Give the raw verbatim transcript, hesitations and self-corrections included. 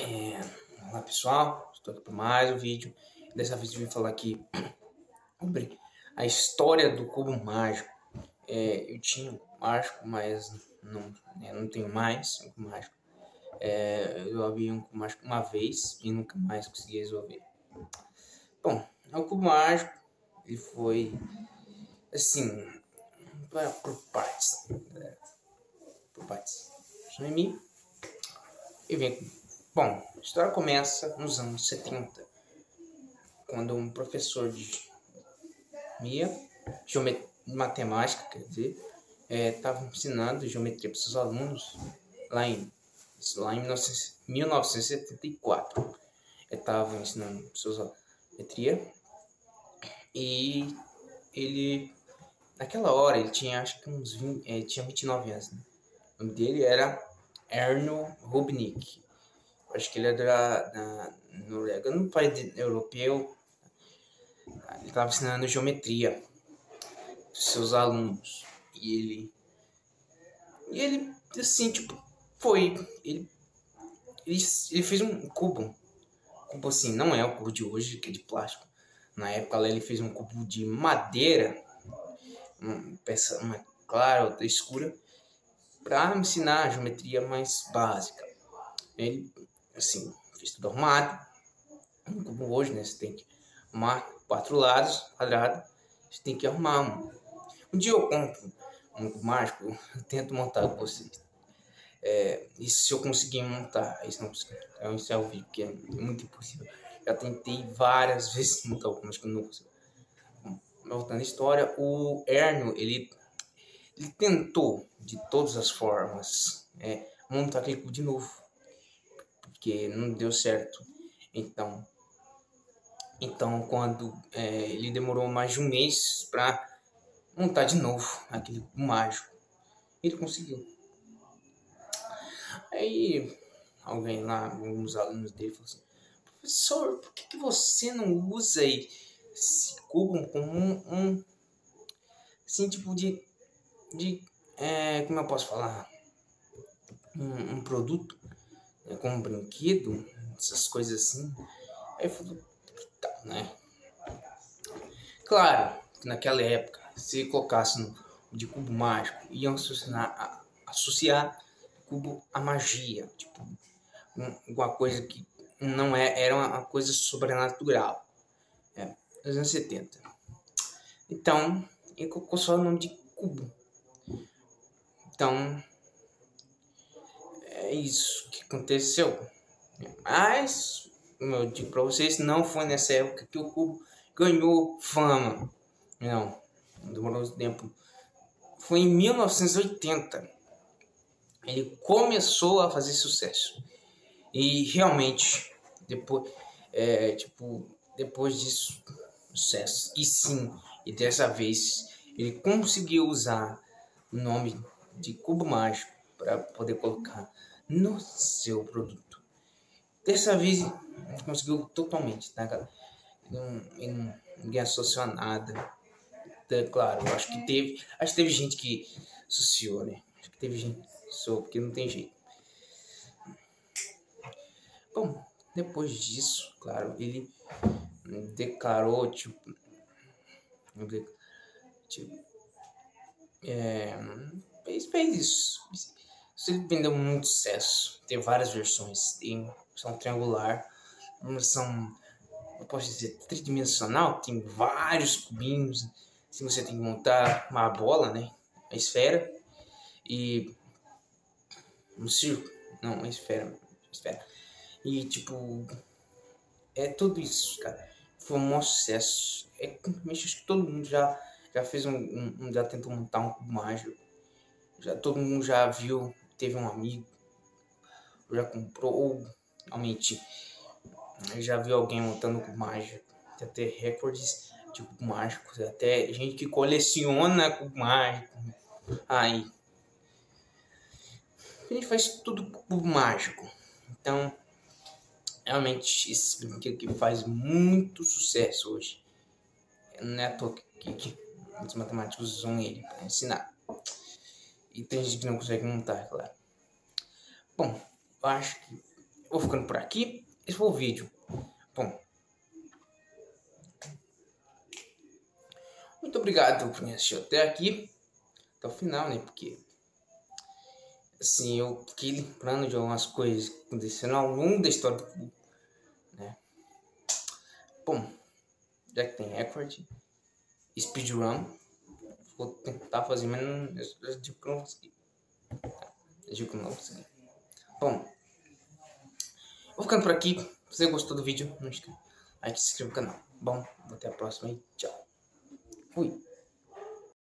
É, olá pessoal, estou aqui para mais um vídeo. Dessa vez eu vim falar aqui sobre a história do cubo mágico. É, eu tinha um mágico, mas não, né, não tenho mais um cubo mágico. É, eu abri um cubo mágico uma vez e nunca mais consegui resolver. Bom, o cubo mágico ele foi assim por partes, né, por partes. Deixa eu mim e vem. Bom, a história começa nos anos setenta, quando um professor de Mia, geometria, matemática, quer dizer, estava é, ensinando geometria para seus alunos lá em, lá em mil novecentos e setenta e quatro. Ele estava ensinando para seus alunos geometria e ele, naquela hora, ele tinha acho que uns vinte, é, tinha vinte e nove anos. Né? O nome dele era Erno Rubnik. Acho que ele era da, da Noruega, no país europeu. Ele estava ensinando geometria para seus alunos. E ele, e ele assim, tipo, foi. Ele, ele, ele fez um cubo. Cubo assim, não é o cubo de hoje, que é de plástico. Na época lá ele fez um cubo de madeira, uma peça uma clara, outra escura, para ensinar a geometria mais básica. Ele, assim, fez tudo arrumado. Um cubo hoje, né? Você tem que arrumar quatro lados, quadrado. Você tem que arrumar um. Um dia eu compro um cubo mágico, eu tento montar com vocês. É, e se eu conseguir montar, isso não consigo. Então, isso é o vídeo, que é muito impossível. Já tentei várias vezes montar o cubo, mas que eu não consigo. Bom, voltando à história, o Erno, ele, ele tentou de todas as formas é, montar aquele cubo de novo, porque não deu certo. Então, então quando é, ele demorou mais de um mês para montar de novo aquele cubo mágico, ele conseguiu. Aí alguém lá, alguns alunos dele falou assim: professor, por que, que você não usa esse cubo como um, um assim, tipo de, de é, como eu posso falar, um, um produto, né, como um brinquedo, essas coisas assim. Aí eu falei, tá, né? Claro que naquela época, se colocasse no de cubo mágico, iam associar, associar cubo à magia, tipo, alguma coisa que não é, era uma coisa sobrenatural. É, nos anos setenta. Então, ele colocou só o nome de cubo. Então, é isso que aconteceu. Mas, como eu digo para vocês, não foi nessa época que o cubo ganhou fama. Não, demorou tempo. Foi em mil novecentos e oitenta. Ele começou a fazer sucesso. E realmente, depois, é, tipo, depois disso, sucesso. E sim, e dessa vez ele conseguiu usar o nome de cubo mágico para poder colocar no seu produto. Dessa vez ele conseguiu totalmente, tá, galera? Não, não, ninguém associou a nada. Então, claro, eu acho que teve, acho que teve gente que associou, né? Acho que teve gente que associou, porque não tem jeito. Bom, depois disso, claro, ele declarou, tipo, tipo é, fez, fez isso. Isso ele vendeu muito sucesso. Tem várias versões. Tem versão triangular, uma versão, eu posso dizer, tridimensional. Tem vários cubinhos. Se você tem que montar uma bola, né? A esfera. E um círculo. Não, uma esfera. Uma esfera. E tipo, é tudo isso, cara. Foi um maior sucesso. É, acho que todo mundo já, já fez um, um, já tentou montar um cubo mágico. Já, todo mundo já viu, teve um amigo, já comprou, ou realmente já viu alguém montando cubo mágico. Tem até recordes de cubo mágico, até gente que coleciona cubo mágico. Aí, a gente faz tudo com cubo mágico. Então, realmente, esse brinquedo que faz muito sucesso hoje. Não é à toa que, que os matemáticos usam ele para ensinar. E tem gente que não consegue montar, claro. Bom, eu acho que vou ficando por aqui. Esse foi o vídeo. Bom, muito obrigado por me assistir até aqui, até o final, né? Porque assim, eu fiquei lembrando de algumas coisas que aconteceram ao longo da história do clube, né? Bom, já que tem recorde, speedrun, vou tentar fazer, mas não, eu, eu digo que eu não vou conseguir. Eu digo que eu não vou conseguir. Bom, vou ficando por aqui. Se você gostou do vídeo, não esqueça de like e se inscrever no canal. Bom, até a próxima e tchau. Fui.